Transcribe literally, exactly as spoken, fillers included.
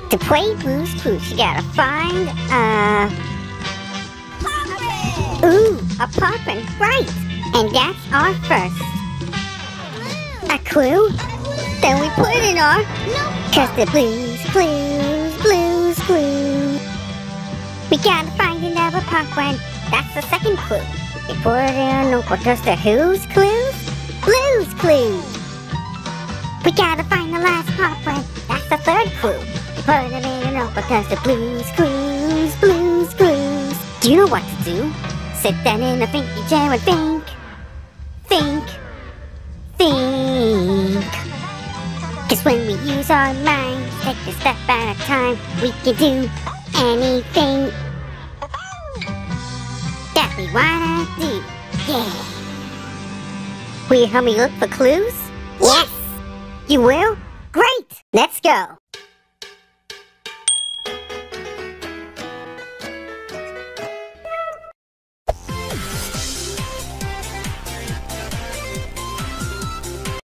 To play Blue's Clues, you gotta find, uh... Poppin'! Ooh, a poppin', right! And that's our first. A clue? Then we put it in our... Nope. Cause the Blues Clues, Blues Clues. We gotta find another poppin'. That's the second clue. We put it in a notebook. Cause the Who's Clues? Blues Clues. We gotta find the last poppin'. That's the third clue. Put it in a notebook because the Blues Clues, Blues Clues. Do you know what to do? Sit down in a thinky chair and think, think, think. Cause when we use our minds, take a step at a time, we can do anything that we wanna do, yeah. Will you help me look for clues? Yes! You will? Great! Let's go!